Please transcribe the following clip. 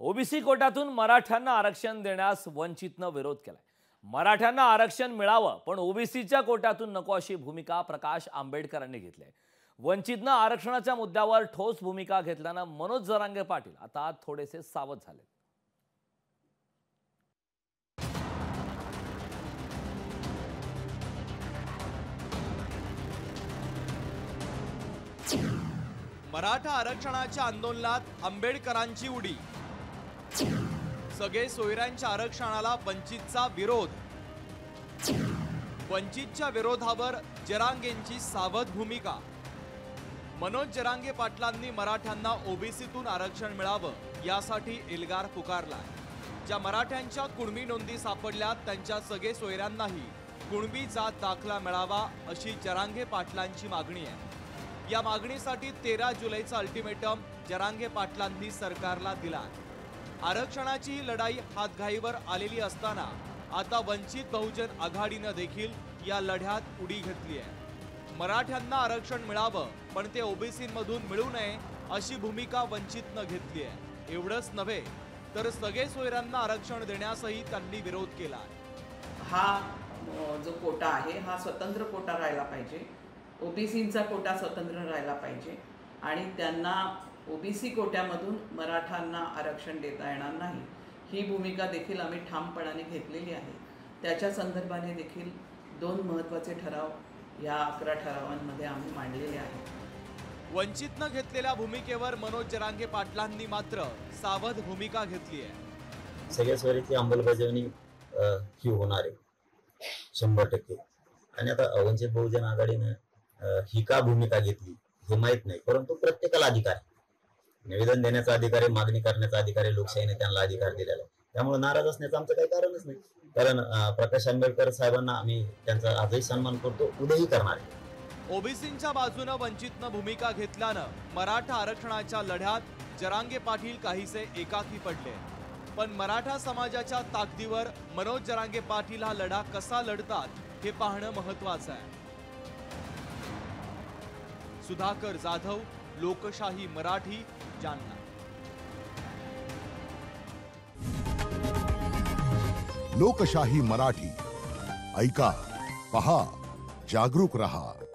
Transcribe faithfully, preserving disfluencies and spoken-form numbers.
OBC कोट्यातून मराठ्यांना आरक्षण देण्यास वंचितनं विरोध केलाय। मराठ्यांना आरक्षण मिळावं पण ओबीसीच्या कोट्यातून नको अशी भूमिका प्रकाश आंबेडकरांनी घेतली आहे। वंचितनं आरक्षणाच्या मुद्द्यावर ठोस भूमिका घेतल्यानं मनोज जरांगे पाटील आता थोडेसे सावध झाले। मराठा आरक्षणाच्या आंदोलनात आंबेडकरांची उडी। सगळे सोयऱ्यांच्या आरक्षणाला वंचितचा विरोध। वंचितच्या विरोधावर जरांगेंची सावध भूमिका। मनोज जरांगे पाटलांनी मराठ्यांना ओबीसीतून आरक्षण मिळावं यासाठी एल्गार पुकारला। ज्या मराठ्यांच्या कुणबी नोंदी सापडल्यात त्यांच्या सगळे सोयऱ्यांनाही कुणबी जात दाखला मिळावा अशी जरांगे पाटलांची मागणी आहे। या मागणीसाठी तेरा जुलैचा अल्टिमेटम जरांगे पाटलांनी सरकारला दिला। आरक्षणाची ही लढाई हातघाईवर आलेली असताना आता वंचित बहुजन आघाडीने देखील या लढ्यात उडी घेतली आहे। मराठ्यांना आरक्षण मिळावं पण ते ओबीसीमधून मिळू नये अशी भूमिका वंचितनं घेतली आहे। एवढंच नव्हे तर सगळे सोयऱ्यांना आरक्षण देण्यासही त्यांनी विरोध केला। हा जो कोटा आहे हा स्वतंत्र कोटा राहायला पाहिजे। ओबीसीचा कोटा स्वतंत्र राहायला पाहिजे आणि त्यांना ओबीसी कोट्यामधून मराठ्यांना आरक्षण देता येणार नाही ही भूमिका देखील आम्ही ठामपणाने घेतलेली आहे। त्याच्या संदर्भाने देखील दोन महत्त्वाचे ठराव या अकरा ठरावांमध्ये आम्ही मांडलेले आहेत। वंचितनं घेतलेल्या भूमिकेवर मनोज जरांगे पाटलांनी मात्र सावध भूमिका घेतली आहे। सगळ्या सोयरीची अंमलबजावणी ही होणार आहे शंभर टक्के। आणि आता वंचित बहुजन आघाडीने ही का भूमिका घेतली हे माहित नाही, परंतु प्रत्येकाला अधिकार आहे, निवेदन देण्याचा अधिकार आहे, मागणी करण्याचा अधिकार आहे, लोकशाहीने त्यांना अधिकार दिलेला आहे। त्यामुळे नाराज असण्याचं आमचं काही कारणच नाही, कारण प्रकाश आंबेडकर साहेबांना आम्ही त्यांचा आजही सन्मान करतो, उद्याही करणार आहे। ओबीसींच्या बाजूने वंचितनं भूमिका घेतल्यानं मराठा आरक्षणाच्या लढ्यात जरांगे पाटील काहीसे एकाकी पडले। पण मराठा समाजाच्या ताकदीवर मनोज जरांगे पाटील हा लढा कसा लढतात हे पाहणं महत्त्वाचं आहे। सुधाकर जाधव, लोकशाही मराठी, जालना। लोकशाही मराठी ऐका, पहा, जागरूक रहा।